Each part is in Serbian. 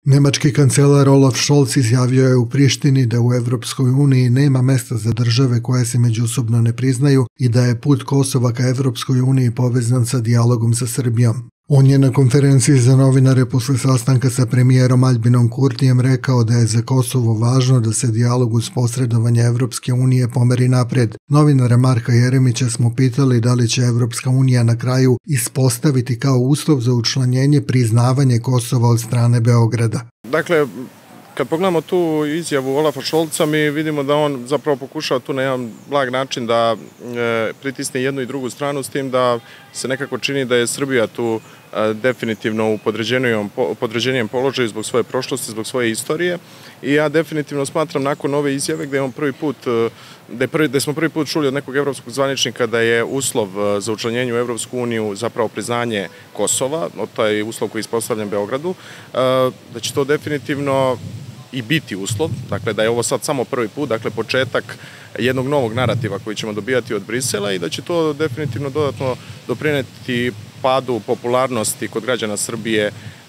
Nemački kancelar Olaf Scholz izjavio je u Prištini da u Evropskoj uniji nema mesta za države koje se međusobno ne priznaju i da je put Kosova ka Evropskoj uniji povezan sa dijalogom sa Srbijom. On je na konferenciji za novinare posle sastanka sa premijerom Aljbinom Kurtijem rekao da je za Kosovo važno da se dijalog uz posredovanje Evropske unije pomeri napred. Novinara Marka Jeremića smo pitali da li će Evropska unija na kraju ispostaviti kao uslov za učlanjenje priznavanje Kosova od strane Beograda. Dakle, kad pogledamo tu izjavu Olafa Scholza, mi vidimo da on zapravo pokušava tu na jedan blag način da pritisne jednu i drugu stranu, s tim da se nekako čini da je Srbija tu definitivno u podređenijem položaju zbog svoje prošlosti, zbog svoje istorije. I ja definitivno smatram nakon ove izjave gde smo prvi put čuli od nekog evropskog zvaničnika da je uslov za učlanjenje u Evropsku uniju zapravo priznanje Kosova, taj uslov koji je ispostavljen Beogradu, da će to definitivno i biti uslov, dakle da je ovo sad samo prvi put, dakle početak jednog novog narativa koji ćemo dobijati od Brisela i da će to definitivno doprineti padu popularnosti kod građana Srbije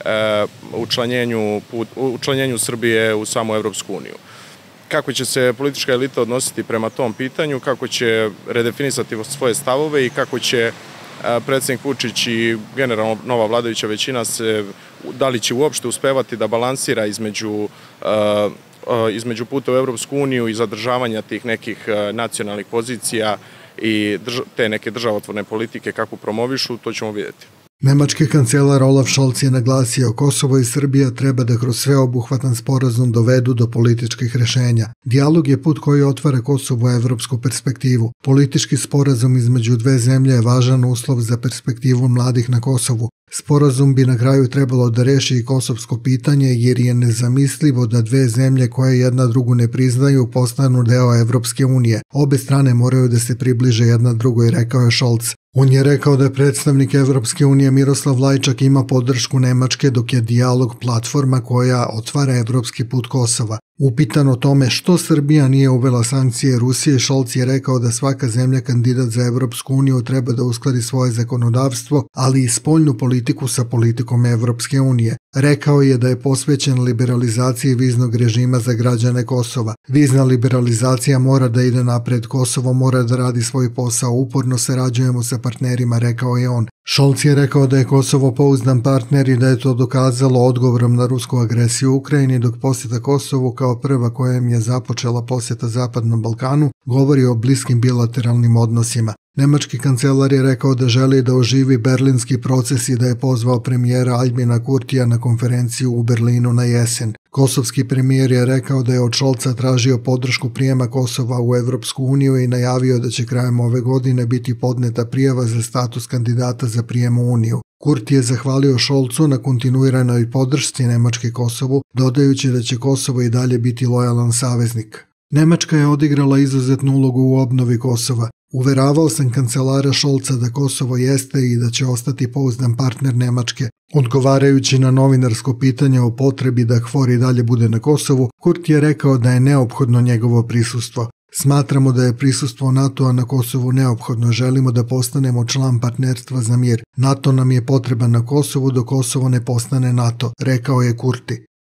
učlanjenju Srbije u samu Evropsku uniju. Kako će se politička elita odnositi prema tom pitanju, kako će redefinisati svoje stavove i kako će predsjednik Vučić i generalno nova vladajuća većina da li će uopšte uspevati da balansira između puta u Evropsku uniju i zadržavanja tih nekih nacionalnih pozicija i te neke državotvorne politike kako promovišu, to ćemo vidjeti. Nemački kancelar Olaf Scholz je naglasio Kosovo i Srbija treba da kroz sveobuhvatan sporazum dovedu do političkih rešenja. Dijalog je put koji otvara Kosovo evropsku perspektivu. Politički sporazum između dve zemlje je važan uslov za perspektivu mladih na Kosovu. Sporazum bi na kraju trebalo da reši i kosovsko pitanje jer je nezamislivo da dve zemlje koje jedna drugu ne priznaju postanu deo Evropske unije. Obe strane moraju da se približe jedna drugoj, rekao je Scholz. On je rekao da predstavnik Evropske unije Miroslav Lajčak ima podršku Nemačke dok je dijalog platforma koja otvara evropski put Kosova. Upitan o tome što Srbija nije uvela sankcije Rusije, Scholz je rekao da svaka zemlja kandidat za Evropsku uniju treba da uskladi svoje zakonodavstvo, ali i spoljnu politiku sa politikom Evropske unije. Rekao je da je posvećen liberalizaciji viznog režima za građane Kosova. Vizna liberalizacija mora da ide napred, Kosovo mora da radi svoj posao, uporno sarađujemo sa partnerima, rekao je on. Scholz je rekao da je Kosovo pouzdan partner i da je to dokazalo odgovorom na rusku agresiju u Ukrajini, dok posjeta Kosovu kao prva kojem je započela posjeta Zapadnom Balkanu govori o bliskim bilateralnim odnosima. Nemački kancelar je rekao da želi da oživi berlinski proces i da je pozvao premijera Aljbina Kurtija na konferenciju u Berlinu na jesen. Kosovski premijer je rekao da je od Scholza tražio podršku prijema Kosova u Evropsku uniju i najavio da će krajem ove godine biti podneta prijava za status kandidata za prijem u Uniju. Kurti je zahvalio Scholzu na kontinuiranoj podršci Nemačke Kosovu, dodajući da će Kosovo i dalje biti lojalan saveznik. Nemačka je odigrala izuzetnu ulogu u obnovi Kosova. Uveravao sam kancelara Scholza da Kosovo jeste i da će ostati pouzdan partner Nemačke. Odgovarajući na novinarsko pitanje o potrebi da KFOR i dalje bude na Kosovu, Kurti je rekao da je neophodno njegovo prisustvo. Smatramo da je prisustvo NATO-a na Kosovu neophodno, želimo da postanemo član partnerstva za mir. NATO nam je potreban na Kosovu dok Kosovo ne postane NATO, rekao je Kurti.